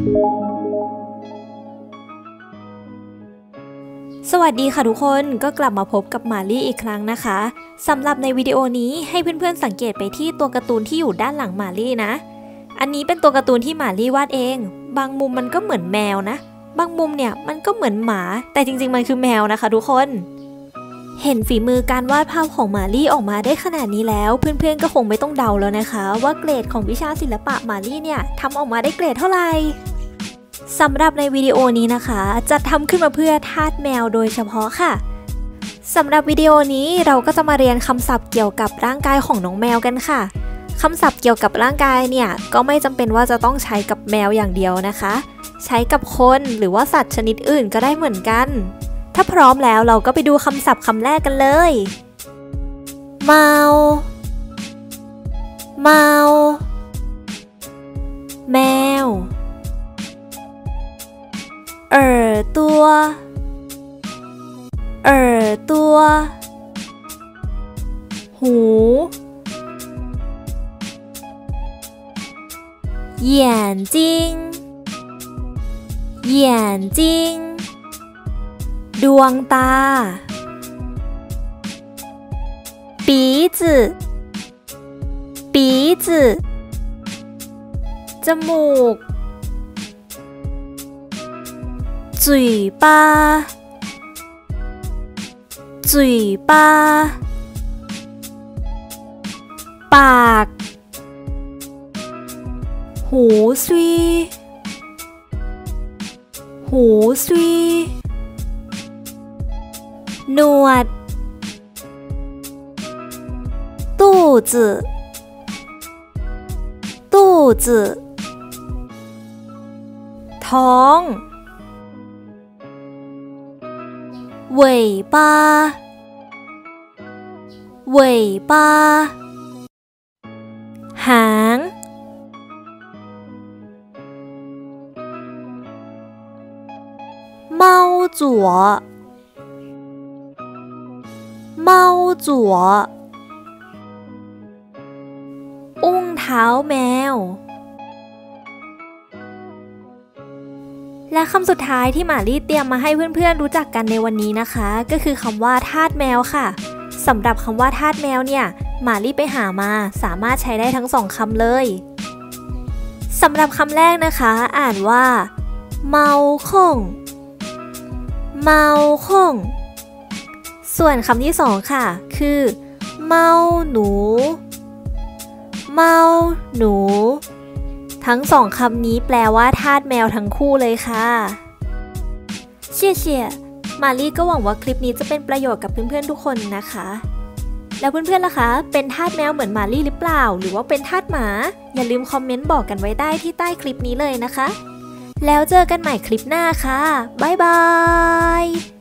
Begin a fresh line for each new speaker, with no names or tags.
สวัสดีค่ะทุกคนก็กลับมาพบกับมาลี่อีกครั้งนะคะสำหรับในวิดีโอนี้ให้เพื่อนๆสังเกตไปที่ตัวการ์ตูนที่อยู่ด้านหลังมาลี่นะอันนี้เป็นตัวการ์ตูนที่มาลี่วาดเองบางมุมมันก็เหมือนแมวนะบางมุมเนี่ยมันก็เหมือนหมาแต่จริงๆมันคือแมวนะคะทุกคนเห็นฝีมือการวาดภาพของมาลี่ออกมาได้ขนาดนี้แล้วเพื่อนๆก็คงไม่ต้องเดาแล้วนะคะว่าเกรดของวิชาศิลปะมาลี่เนี่ยทำออกมาได้เกรดเท่าไหร่สำหรับในวิดีโอนี้นะคะจะทำขึ้นมาเพื่อทาสแมวโดยเฉพาะค่ะสำหรับวิดีโอนี้เราก็จะมาเรียนคำศัพท์เกี่ยวกับร่างกายของน้องแมวกันค่ะคำศัพท์เกี่ยวกับร่างกายเนี่ยก็ไม่จำเป็นว่าจะต้องใช้กับแมวอย่างเดียวนะคะใช้กับคนหรือว่าสัตว์ชนิดอื่นก็ได้เหมือนกันถ้าพร้อมแล้วเราก็ไปดูคำศัพท์คำแรกกันเลยเมาเมาแมวตัวตัวหู眼睛眼睛ดวงตา鼻子鼻子จมูก嘴巴嘴巴ปากหูซี่หูซี่หนวด肚子肚子ท้อง尾巴尾巴หาง猫左猫左อุ้งเท้าแมวและคำสุดท้ายที่มาลี่เตรียมมาให้เพื่อนๆรู้จักกันในวันนี้นะคะก็คือคำว่าทาสแมวค่ะสำหรับคำว่าทาสแมวเนี่ยมาลี่ไปหามาสามารถใช้ได้ทั้งสองคำเลยสำหรับคำแรกนะคะอ่านว่าเมาคงเมาคงส่วนคำที่สองค่ะคือเมาหนูเมาหนูทั้งสองคำนี้แปลว่าทาสแมวทั้งคู่เลยค่ะเชี่ยมาลี่ก็หวังว่าคลิปนี้จะเป็นประโยชน์กับเพื่อนๆทุกคนนะคะแล้วเพื่อนๆล่ะคะเป็นทาสแมวเหมือนมาลี่หรือเปล่าหรือว่าเป็นทาสหมาอย่าลืมคอมเมนต์บอกกันไว้ได้ที่ใต้คลิปนี้เลยนะคะแล้วเจอกันใหม่คลิปหน้าค่ะบ๊ายบาย